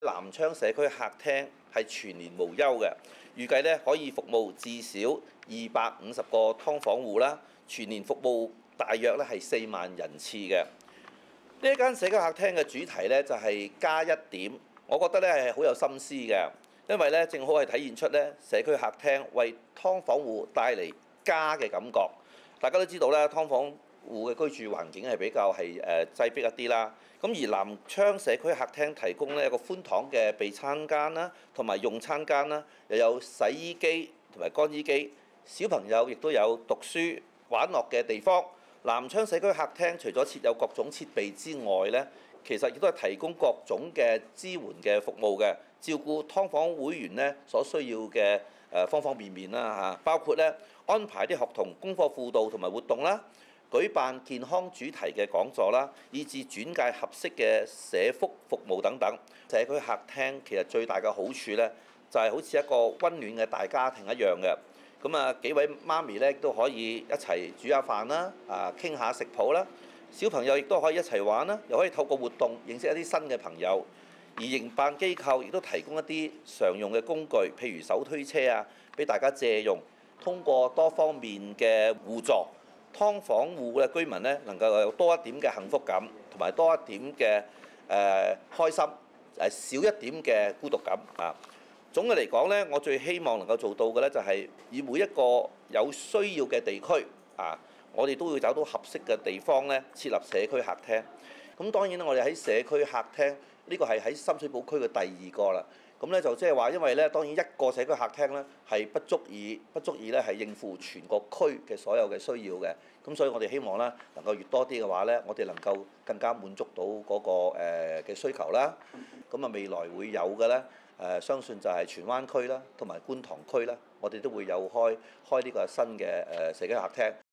南昌社區客廳係全年無休嘅，預計咧可以服務至少250個劏房戶啦，全年服務大約咧係4萬人次嘅。呢一間社區客廳嘅主題咧就係加一點，我覺得咧係好有心思嘅，因為咧正好係體現出咧社區客廳為劏房戶帶嚟家嘅感覺。大家都知道咧，劏房戶嘅居住環境係比較係擠迫一啲啦。咁而南昌社區客廳提供呢一個寬敞嘅備餐間啦，同埋用餐間啦，又有洗衣機同埋乾衣機，小朋友亦都有讀書玩樂嘅地方。南昌社區客廳除咗設有各種設備之外呢，其實亦都係提供各種嘅支援嘅服務嘅，照顧劏房會員呢所需要嘅方方面面啦嚇，包括呢安排啲學童功課輔導同埋活動啦，舉辦健康主題嘅講座啦，以至轉介合適嘅社福服務等等。社區客廳其實最大嘅好處呢，就係好似一個溫暖嘅大家庭一樣嘅。咁啊，幾位媽咪咧都可以一齊煮下飯啦，傾下食譜啦。小朋友亦都可以一齊玩啦，又可以透過活動認識一啲新嘅朋友。而營辦機構亦都提供一啲常用嘅工具，譬如手推車啊，俾大家借用。通過多方面嘅互助，劏房戶嘅居民咧能夠有多一點嘅幸福感，同埋多一點嘅開心，少一點嘅孤獨感啊。總嘅嚟講咧，我最希望能夠做到嘅咧，就係以每一個有需要嘅地區啊，我哋都會找到合適嘅地方咧，設立社區客廳。咁當然啦，我哋喺社區客廳呢個係喺深水埗區嘅第二個啦。咁咧就即係話，因為咧當然一個社區客廳咧係不足以咧係應付全個區嘅所有嘅需要嘅。咁所以我哋希望咧能夠越多啲嘅話咧，我哋能夠更加滿足到嗰個嘅需求啦。咁啊未來會有嘅咧。相信就係荃灣區啦，同埋觀塘區啦，我哋都會有開呢個新嘅社區客廳。